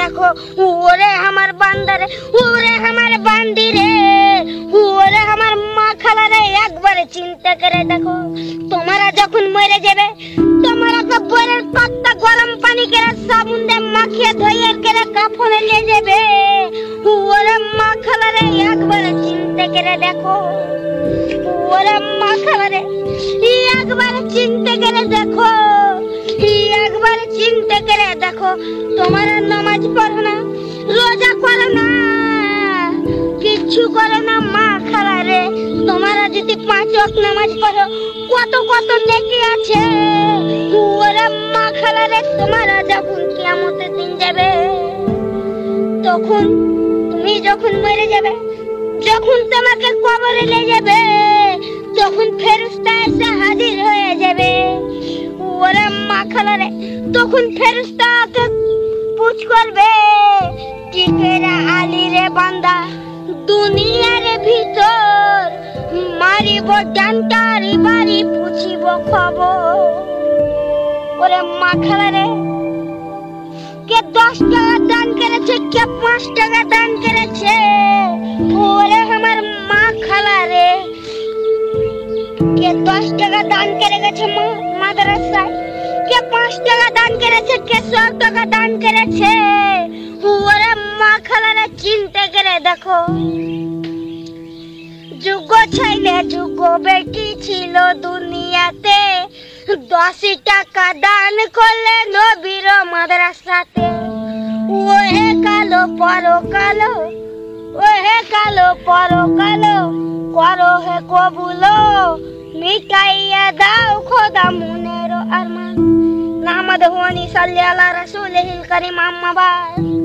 দেখো ওরে আমার বান্দারে, ওরে আমার বান্দি রে, ওরে আমার মা খালারে, একবারে চিন্তা করে দেখো তোমরা যখন মরে যাবে তোমরা তো বরের পাত্তা গরম পানি করে সাবুন দিয়ে মাখিয়ে ধুয়ে করে কাফনে নিয়ে যাবে। ওরে মা খালারে, একবারে চিন্তা করে দেখো, ওরে মা খালারে, একবারে চিন্তা করে দেখো, একবারে চিন্তা করে দেখো তোমরা নামাজ পড়ো না, রোজা করো না, কিচ্ছু করো না মা খালারে। তোমরা যদি 5 ওয়াক্ত নামাজ পড়ো কত কত নেকি আছে। ওরে মা খালারে, তোমরা যখন কিয়ামতের দিন যাবে তখন তুমি যখন মরে যাবে, যখন তোমাকে কবরে নিয়ে যাবে তখন ফেরেশতা এসে হাজির হয়ে যাবে। ওরে মা খালারে, তখন ফেরেশতাকে পুছ করবে কি করে আলী রে বান্দা দুনিয়ার ভিতর মারিব ডান্টারি বাড়ি পুছিব খবর। ওরে মা খালারে, কে 10 টাকা দান করেছে, কে 5 টাকা দান করেছে। ওরে আমার মা খালারে, কে 10 টাকা দান করে গেছে মাদ্রাসায়, কে 5 টাকা দান করেছে, কে 100 টাকা দান করেছে। ওরে মা খালারে, চিন্তা করে দেখো যুগ ছেলে যুগ বেটি ছিল দুনিয়াতে, 10 টাকা দান করলে নবীর মাদ্রাসাতে। ওহে কালো পরকালো, ওহে কালো পরকালো, করো হে কবুলো, মিটাইয়া দাও খোদা মনের আরমান। নামাদ হুয়ানি সাল্লি আলা রাসূলিল কারীম, আম্মা বাদ।